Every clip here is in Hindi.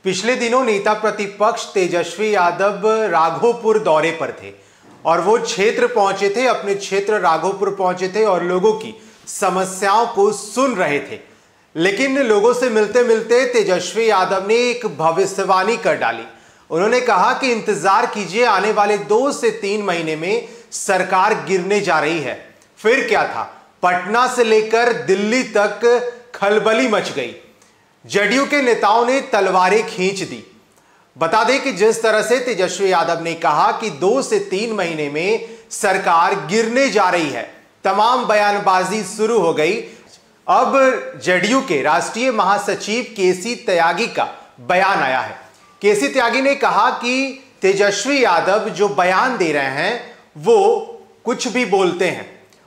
पिछले दिनों नेता प्रतिपक्ष तेजस्वी यादव राघोपुर दौरे पर थे और वो क्षेत्र पहुंचे थे, अपने क्षेत्र राघोपुर पहुंचे थे और लोगों की समस्याओं को सुन रहे थे। लेकिन लोगों से मिलते मिलते तेजस्वी यादव ने एक भविष्यवाणी कर डाली। उन्होंने कहा कि इंतजार कीजिए, आने वाले 2 से 3 महीने में सरकार गिरने जा रही है। फिर क्या था, पटना से लेकर दिल्ली तक खलबली मच गई। जदयू के नेताओं ने तलवारें खींच दी। बता दें कि जिस तरह से तेजस्वी यादव ने कहा कि 2 से 3 महीने में सरकार गिरने जा रही है, तमाम बयानबाजी शुरू हो गई। अब जदयू के राष्ट्रीय महासचिव केसी त्यागी का बयान आया है। केसी त्यागी ने कहा कि तेजस्वी यादव जो बयान दे रहे हैं वो कुछ भी बोलते हैं।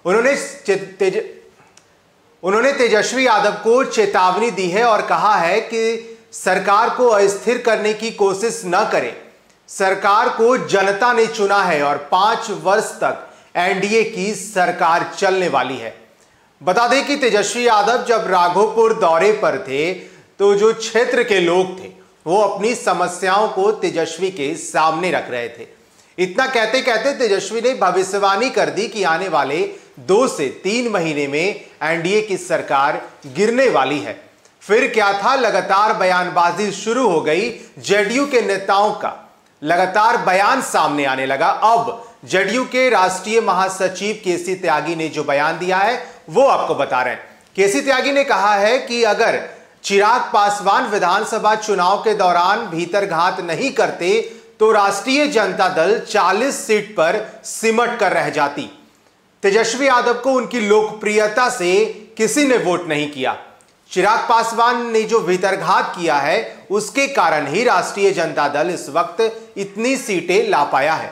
उन्होंने तेजस्वी यादव को चेतावनी दी है और कहा है कि सरकार को अस्थिर करने की कोशिश न करें। सरकार को जनता ने चुना है और 5 वर्ष तक एनडीए की सरकार चलने वाली है। बता दें कि तेजस्वी यादव जब राघोपुर दौरे पर थे तो जो क्षेत्र के लोग थे वो अपनी समस्याओं को तेजस्वी के सामने रख रहे थे। इतना कहते कहते तेजस्वी ने भविष्यवाणी कर दी कि आने वाले 2 से 3 महीने में एनडीए की सरकार गिरने वाली है। फिर क्या था, लगातार बयानबाजी शुरू हो गई। जदयू के नेताओं का लगातार बयान सामने आने लगा। अब जदयू के राष्ट्रीय महासचिव केसी त्यागी ने जो बयान दिया है वो आपको बता रहे हैं। केसी त्यागी ने कहा है कि अगर चिराग पासवान विधानसभा चुनाव के दौरान भीतरघात नहीं करते तो राष्ट्रीय जनता दल 40 सीट पर सिमट कर रह जाती। तेजस्वी यादव को उनकी लोकप्रियता से किसी ने वोट नहीं किया। चिराग पासवान ने जो भीतरघात किया है उसके कारण ही राष्ट्रीय जनता दल इस वक्त इतनी सीटें ला पाया है।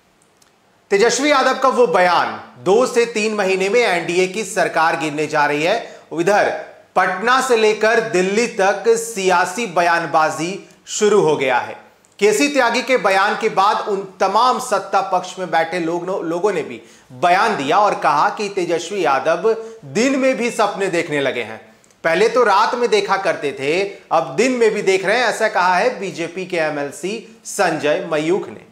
तेजस्वी यादव का वो बयान 2 से 3 महीने में एनडीए की सरकार गिरने जा रही है। इधर पटना से लेकर दिल्ली तक सियासी बयानबाजी शुरू हो गया है। केसी त्यागी के बयान के बाद उन तमाम सत्ता पक्ष में बैठे लोगों ने भी बयान दिया और कहा कि तेजस्वी यादव दिन में भी सपने देखने लगे हैं। पहले तो रात में देखा करते थे, अब दिन में भी देख रहे हैं, ऐसा कहा है बीजेपी के एमएलसी संजय मयूख ने।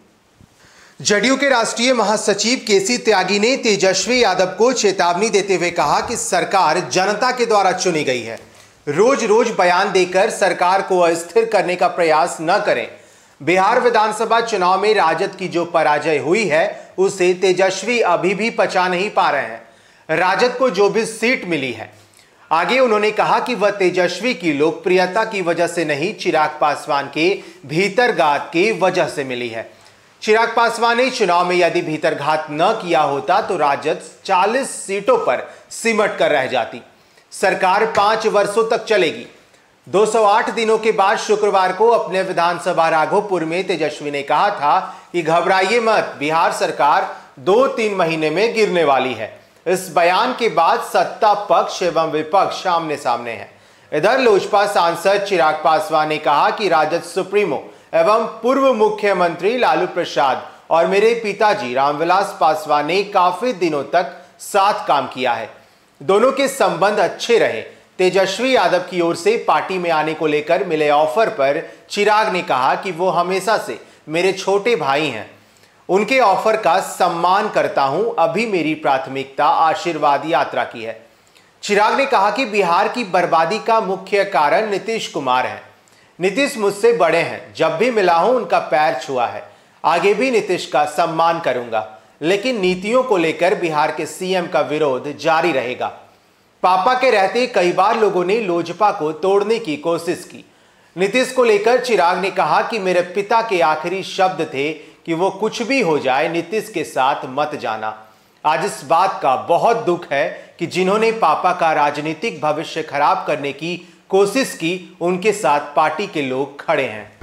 जदयू के राष्ट्रीय महासचिव केसी त्यागी ने तेजस्वी यादव को चेतावनी देते हुए कहा कि सरकार जनता के द्वारा चुनी गई है। रोज रोज बयान देकर सरकार को अस्थिर करने का प्रयास न करें। बिहार विधानसभा चुनाव में राजद की जो पराजय हुई है उसे तेजस्वी अभी भी पचा नहीं पा रहे हैं। राजद को जो भी सीट मिली है, आगे उन्होंने कहा कि वह तेजस्वी की लोकप्रियता की वजह से नहीं, चिराग पासवान के भीतरघात की वजह से मिली है। चिराग पासवान ने चुनाव में यदि भीतरघात न किया होता तो राजद 40 सीटों पर सिमट कर रह जाती। सरकार 5 वर्षों तक चलेगी। 208 दिनों के बाद शुक्रवार को अपने विधानसभा राघोपुर में तेजस्वी ने कहा था कि घबराइए मत, बिहार सरकार 2-3 महीने में गिरने वाली है। इस बयान के बाद सत्ता पक्ष एवं विपक्ष आमने सामने है। इधर लोजपा सांसद चिराग पासवान ने कहा कि राजद सुप्रीमो एवं पूर्व मुख्यमंत्री लालू प्रसाद और मेरे पिताजी रामविलास पासवान ने काफी दिनों तक साथ काम किया है। दोनों के संबंध अच्छे रहे। तेजस्वी यादव की ओर से पार्टी में आने को लेकर मिले ऑफर पर चिराग ने कहा कि वो हमेशा से मेरे छोटे भाई हैं, उनके ऑफर का सम्मान करता हूं। अभी मेरी प्राथमिकता आशीर्वाद यात्रा की है। चिराग ने कहा कि बिहार की बर्बादी का मुख्य कारण नीतीश कुमार है। नीतीश मुझसे बड़े हैं, जब भी मिला हूं उनका पैर छुआ है। आगे भी नीतीश का सम्मान करूंगा, लेकिन नीतियों को लेकर बिहार के सीएम का विरोध जारी रहेगा। पापा के रहते कई बार लोगों ने लोजपा को तोड़ने की कोशिश की। नीतीश को लेकर चिराग ने कहा कि मेरे पिता के आखिरी शब्द थे कि वो कुछ भी हो जाए, नीतीश के साथ मत जाना। आज इस बात का बहुत दुख है कि जिन्होंने पापा का राजनीतिक भविष्य खराब करने की कोशिश की, उनके साथ पार्टी के लोग खड़े हैं।